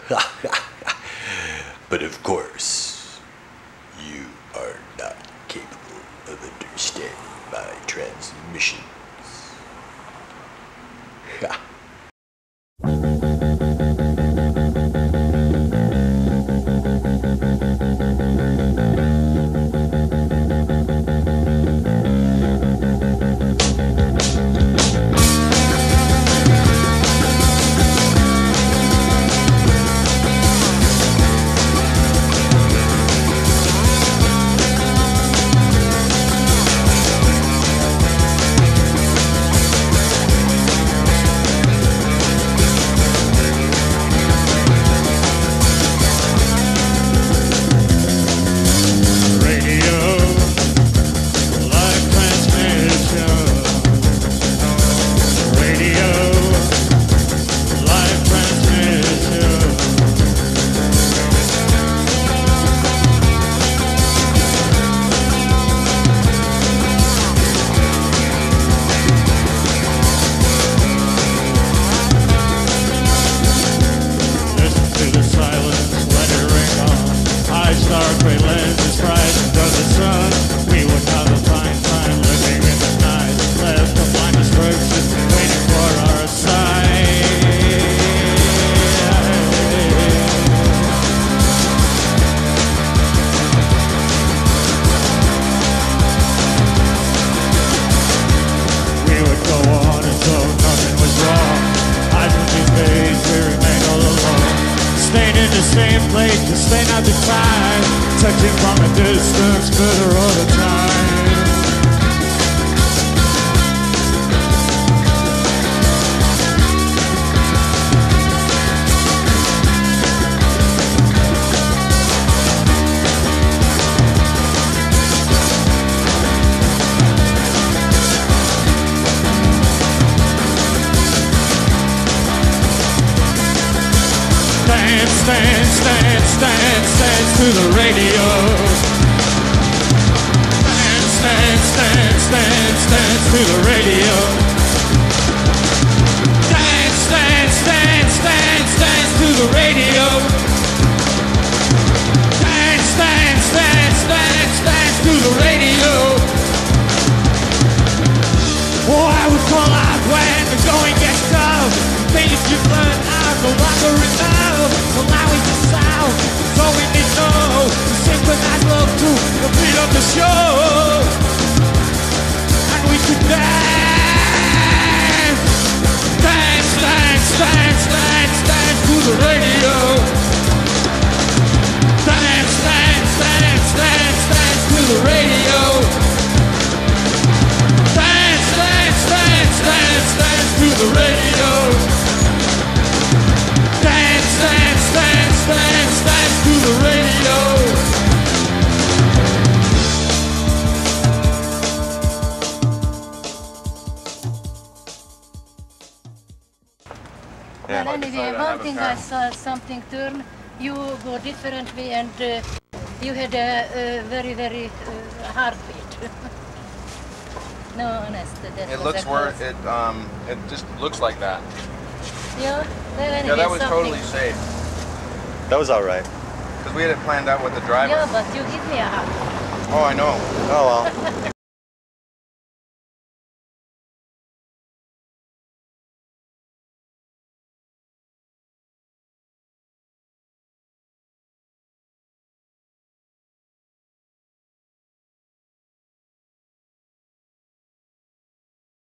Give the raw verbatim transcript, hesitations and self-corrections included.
But of course, you are not capable of understanding my transmissions. Ha! Same place to stay not the time, touching from a distance, further all the time. Dance, dance, dance, dance, dance to the radio. Dance, dance, dance, dance, dance to the radio. Dance, dance, dance, dance, dance to the radio. Dance, dance, dance, dance, dance to the radio. Oh, I would call out when the going gets tough. Things you've learned out no longer enough. So now it's the sound, so we need to know to synchronize love to the beat of the show. And we could dance, dance, dance, dance, dance, dance to the radio. Dance, dance, dance, dance, dance to the radio. Dance, dance, dance, dance, dance to the radio. Dance, dance, dance, dance, dance to the radio. Well, anyway, one thing I saw something turn. You go differently, and uh, you had a, a very, very uh, heartbeat. No, honest. That It was looks a where close. it um it just looks like that. Yeah, well, anyway, Yeah, that was something. totally safe That was alright. because we had it planned out with the driver. Yeah, but you give me a hug. Oh, I know. Oh well.